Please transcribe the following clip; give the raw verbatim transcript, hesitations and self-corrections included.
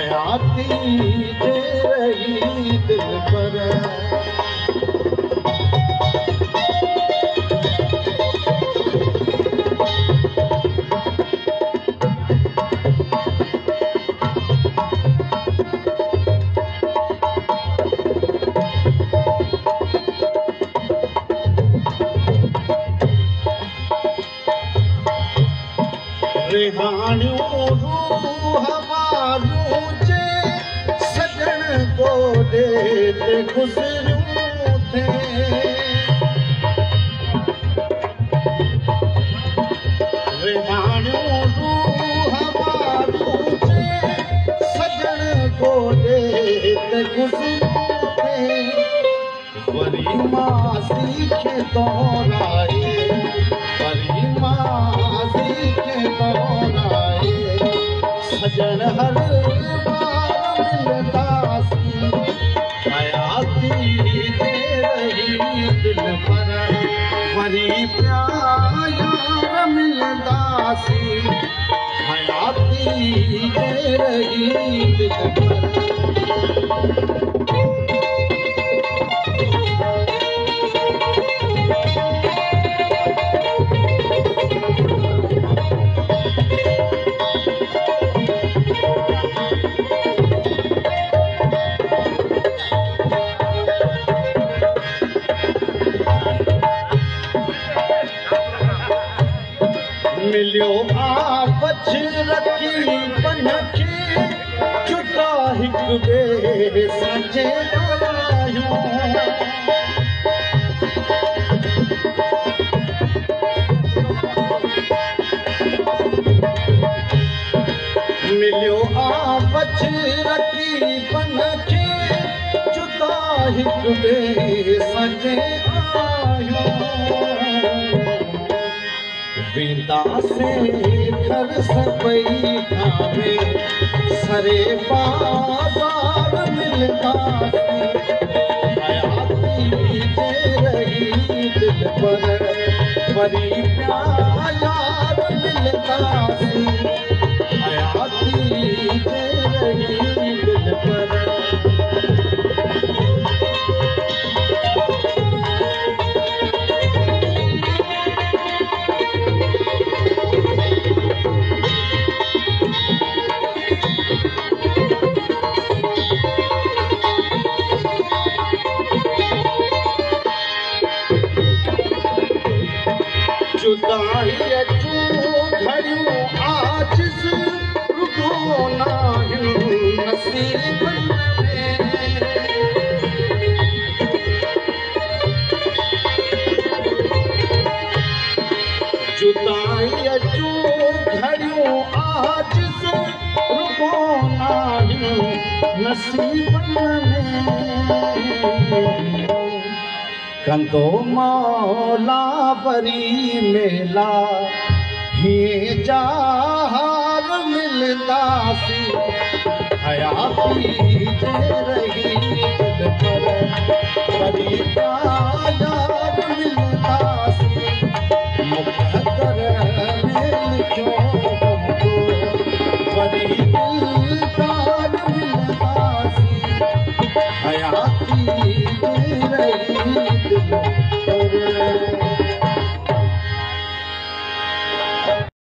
हयाती दे रही दिल पर रिहानियों रूह मारियों जे सजन को देते गुज़रियूं थे रिहानियों रूह मारियों जे सजन को देते गुज़रियूं थे वरी मासी खे दोहराए वरी मासी खे दोहराए सजन हर बार मिलंदासी हयाती दे रही दिल पर वरी प्यार मिलंदासी हयाती दे रही दिल पर मिलियो आप रखी बन के जुदा हिक ॿिए सां आहियूं मिलियो आप रखी बन के जुदा हिक ॿिए सां आहियूं वेंदासे घर सभई खावे सरे बाज़ार मिलंदासीं हयाती दे रही दिल पर वरी प्यार मिलंदासीं हयाती दे रही दिल पर जुदाई अचूं घड़ियूं आजिज़ रुगो नाहियूं नसीबनि में जुदाई अचूं घड़ियूं आजिज़ रुगो नाहियूं नसीबनि में कंदो मौला वरी मेला हीअं जहार मिलंदासीं हयाती दे रही दिल पर वरी